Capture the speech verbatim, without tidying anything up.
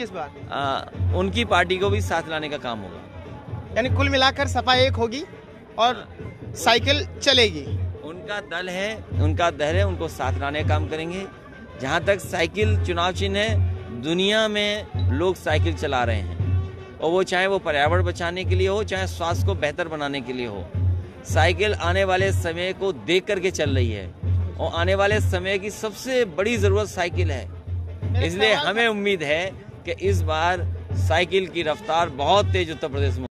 होगी इस बार? आ, उनकी पार्टी को भी साथ लाने का काम होगा। यानी कुल मिलाकर सपा एक होगी और साइकिल चलेगी। उनका दल है, उनका दल है, उनको साथ लाने का काम करेंगे। जहाँ तक साइकिल चुनाव चिन्ह है, दुनिया में लोग साइकिल चला रहे हैं, और वो चाहे वो पर्यावरण बचाने के लिए हो, चाहे स्वास्थ्य को बेहतर बनाने के लिए हो। साइकिल आने वाले समय को देख करके चल रही है, और आने वाले समय की सबसे बड़ी जरूरत साइकिल है। इसलिए हमें उम्मीद है कि इस बार साइकिल की रफ्तार बहुत तेज उत्तर प्रदेश में